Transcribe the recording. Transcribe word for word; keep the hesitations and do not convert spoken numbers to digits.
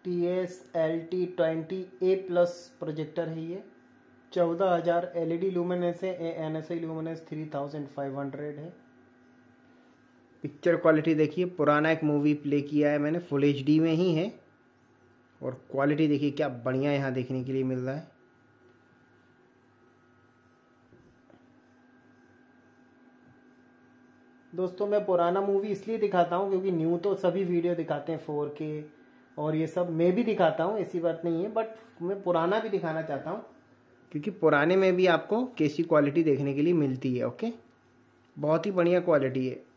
T S L T twenty A plus projector है ये। चौदह हज़ार एल ई डी लूमिनेंस है, N S I luminance three thousand five hundred है। Picture quality देखिए, पुराना एक मूवी प्ले किया है मैंने, फुल एच डी में ही है। और क्वालिटी देखिए क्या बढ़िया यहाँ देखने के लिए मिल रहा है। दोस्तों मैं पुराना मूवी इसलिए दिखाता हूँ क्योंकि न्यू तो सभी वीडियो दिखाते हैं फोर के और ये सब मैं भी दिखाता हूँ, ऐसी बात नहीं है, बट मैं पुराना भी दिखाना चाहता हूँ क्योंकि पुराने में भी आपको कैसी क्वालिटी देखने के लिए मिलती है। ओके, बहुत ही बढ़िया क्वालिटी है।